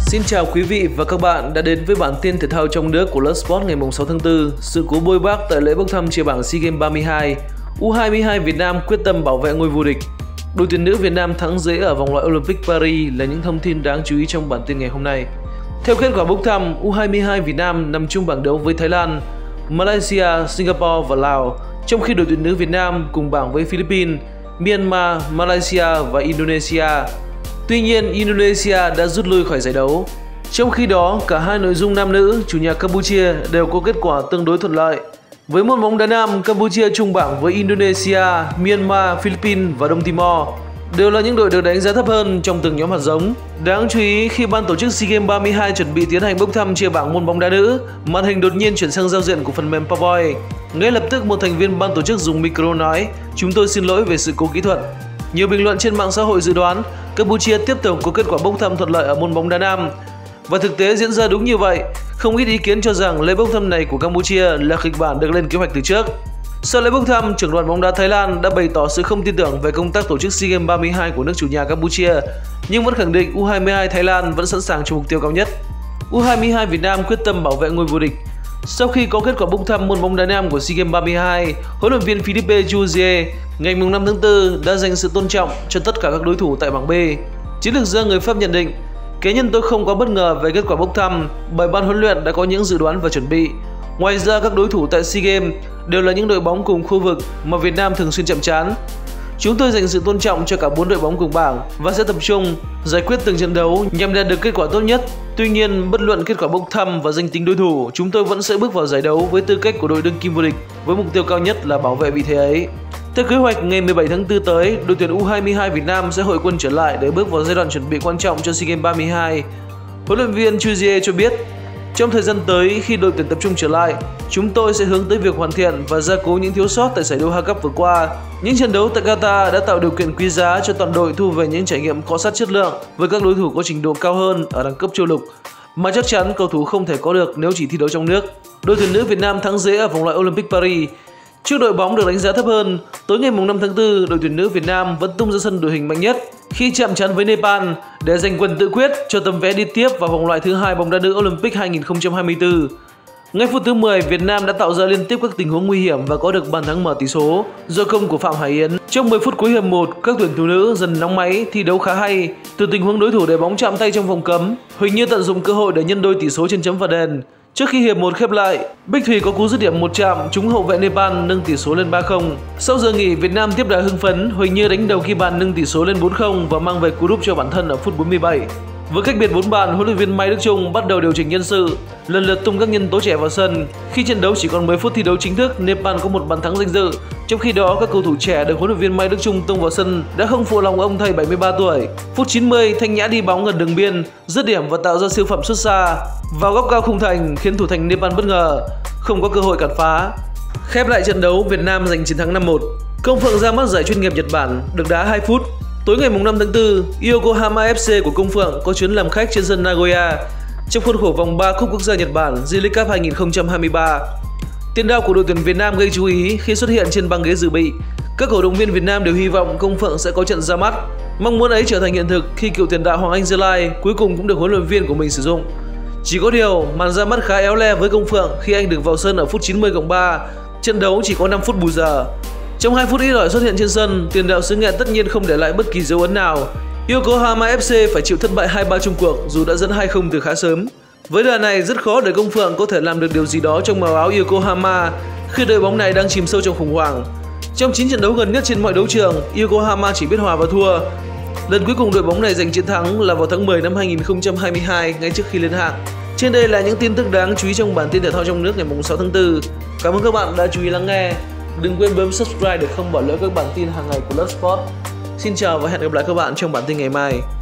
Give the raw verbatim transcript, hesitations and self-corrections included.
Xin chào quý vị và các bạn đã đến với bản tin thể thao trong nước của LoveSport ngày sáu tháng tư. Sự cố bôi bác tại lễ bốc thăm chia bảng SEA Games ba mươi hai, U hai mươi hai Việt Nam quyết tâm bảo vệ ngôi vô địch. Đội tuyển nữ Việt Nam thắng dễ ở vòng loại Olympic Paris là những thông tin đáng chú ý trong bản tin ngày hôm nay. Theo kết quả bốc thăm, U hai mươi hai Việt Nam nằm chung bảng đấu với Thái Lan, Malaysia, Singapore và Lào, trong khi đội tuyển nữ Việt Nam cùng bảng với Philippines, Myanmar, Malaysia và Indonesia. Tuy nhiên, Indonesia đã rút lui khỏi giải đấu. Trong khi đó, cả hai nội dung nam nữ, chủ nhà Campuchia đều có kết quả tương đối thuận lợi. Với môn bóng đá nam, Campuchia chung bảng với Indonesia, Myanmar, Philippines và Đông Timor đều là những đội được đánh giá thấp hơn trong từng nhóm hạt giống. Đáng chú ý, khi ban tổ chức SEA Games ba mươi hai chuẩn bị tiến hành bốc thăm chia bảng môn bóng đá nữ, màn hình đột nhiên chuyển sang giao diện của phần mềm PowerPoint. Ngay lập tức, một thành viên ban tổ chức dùng micro nói: "Chúng tôi xin lỗi về sự cố kỹ thuật." Nhiều bình luận trên mạng xã hội dự đoán Campuchia tiếp tục có kết quả bốc thăm thuận lợi ở môn bóng đá nam. Và thực tế diễn ra đúng như vậy. Không ít ý kiến cho rằng lễ bốc thăm này của Campuchia là kịch bản được lên kế hoạch từ trước. Sau lễ bốc thăm, trưởng đoàn bóng đá Thái Lan đã bày tỏ sự không tin tưởng về công tác tổ chức SEA Games ba mươi hai của nước chủ nhà Campuchia, nhưng vẫn khẳng định U hai mươi hai Thái Lan vẫn sẵn sàng cho mục tiêu cao nhất. U hai mươi hai Việt Nam quyết tâm bảo vệ ngôi vô địch. Sau khi có kết quả bốc thăm môn bóng đá nam của SEA Games ba mươi hai, huấn luyện viên Philippe Jouzier ngày năm tháng tư đã dành sự tôn trọng cho tất cả các đối thủ tại bảng B. Chiến lược gia người Pháp nhận định: "Cá nhân tôi không quá bất ngờ về kết quả bốc thăm, bởi ban huấn luyện đã có những dự đoán và chuẩn bị. Ngoài ra, các đối thủ tại SEA Games đều là những đội bóng cùng khu vực mà Việt Nam thường xuyên chạm trán. Chúng tôi dành sự tôn trọng cho cả bốn đội bóng cùng bảng và sẽ tập trung giải quyết từng trận đấu nhằm đạt được kết quả tốt nhất. Tuy nhiên, bất luận kết quả bốc thăm và danh tính đối thủ, chúng tôi vẫn sẽ bước vào giải đấu với tư cách của đội đương kim vô địch, với mục tiêu cao nhất là bảo vệ vị thế ấy." Theo kế hoạch, ngày mười bảy tháng tư tới, đội tuyển U hai mươi hai Việt Nam sẽ hội quân trở lại để bước vào giai đoạn chuẩn bị quan trọng cho SEA Games ba mươi hai. Huấn luyện viên Jouzier cho biết: "Trong thời gian tới, khi đội tuyển tập trung trở lại, chúng tôi sẽ hướng tới việc hoàn thiện và gia cố những thiếu sót tại giải đấu World Cup vừa qua. Những trận đấu tại Qatar đã tạo điều kiện quý giá cho toàn đội thu về những trải nghiệm cọ sát chất lượng với các đối thủ có trình độ cao hơn ở đẳng cấp châu lục, mà chắc chắn cầu thủ không thể có được nếu chỉ thi đấu trong nước." Đội tuyển nữ Việt Nam thắng dễ ở vòng loại Olympic Paris. Trước đội bóng được đánh giá thấp hơn, tối ngày năm tháng tư, đội tuyển nữ Việt Nam vẫn tung ra sân đội hình mạnh nhất khi chạm trán với Nepal để giành quyền tự quyết cho tấm vé đi tiếp vào vòng loại thứ hai bóng đá nữ Olympic hai nghìn không trăm hai mươi tư. Ngay phút thứ mười, Việt Nam đã tạo ra liên tiếp các tình huống nguy hiểm và có được bàn thắng mở tỷ số do công của Phạm Hải Yến. Trong mười phút cuối hiệp một, các tuyển thủ nữ dần nóng máy, thi đấu khá hay. Từ tình huống đối thủ để bóng chạm tay trong vòng cấm, Huỳnh Như tận dụng cơ hội để nhân đôi tỷ số trên chấm phạt đền. Trước khi hiệp một khép lại, Bích Thùy có cú dứt điểm một chạm trúng hậu vệ Nepal nâng tỷ số lên ba không. Sau giờ nghỉ, Việt Nam tiếp đà hưng phấn, Huỳnh Như đánh đầu ghi bàn nâng tỷ số lên bốn không và mang về cú đúp cho bản thân ở phút bốn mươi bảy. Với cách biệt bốn bàn, huấn luyện viên Mai Đức Chung bắt đầu điều chỉnh nhân sự, lần lượt tung các nhân tố trẻ vào sân. Khi trận đấu chỉ còn mười phút thi đấu chính thức, Nepal có một bàn thắng danh dự. Trong khi đó, các cầu thủ trẻ được huấn luyện viên Mai Đức Chung tung vào sân đã không phụ lòng ông thầy bảy mươi ba tuổi. Phút chín mươi, Thanh Nhã đi bóng gần đường biên, dứt điểm và tạo ra siêu phẩm xuất xa vào góc cao khung thành, khiến thủ thành Nepal bất ngờ, không có cơ hội cản phá. Khép lại trận đấu, Việt Nam giành chiến thắng năm một. Công Phượng ra mắt giải chuyên nghiệp Nhật Bản được đá hai phút. Tối ngày năm tháng tư, Yokohama ép xê của Công Phượng có chuyến làm khách trên sân Nagoya trong khuôn khổ vòng ba Cúp Quốc gia Nhật Bản J-League Cup hai nghìn không trăm hai mươi ba. Tiền đạo của đội tuyển Việt Nam gây chú ý khi xuất hiện trên băng ghế dự bị. Các cổ động viên Việt Nam đều hy vọng Công Phượng sẽ có trận ra mắt. Mong muốn ấy trở thành hiện thực khi cựu tiền đạo Hoàng Anh Gia Lai cuối cùng cũng được huấn luyện viên của mình sử dụng. Chỉ có điều, màn ra mắt khá éo le với Công Phượng khi anh được vào sân ở phút chín mươi cộng ba. Trận đấu chỉ có năm phút bù giờ. Trong hai phút ít ỏi xuất hiện trên sân, tiền đạo xứ Nghệ tất nhiên không để lại bất kỳ dấu ấn nào. Yokohama ép xê phải chịu thất bại hai ba chung cuộc dù đã dẫn hai không từ khá sớm. Với đà này, rất khó để Công Phượng có thể làm được điều gì đó trong màu áo Yokohama khi đội bóng này đang chìm sâu trong khủng hoảng. Trong chín trận đấu gần nhất trên mọi đấu trường, Yokohama chỉ biết hòa và thua. Lần cuối cùng đội bóng này giành chiến thắng là vào tháng mười năm hai nghìn không trăm hai mươi hai, ngay trước khi lên hạng. Trên đây là những tin tức đáng chú ý trong bản tin thể thao trong nước ngày sáu tháng tư. Cảm ơn các bạn đã chú ý lắng nghe. Đừng quên bấm subscribe để không bỏ lỡ các bản tin hàng ngày của LoveSport. Xin chào và hẹn gặp lại các bạn trong bản tin ngày mai.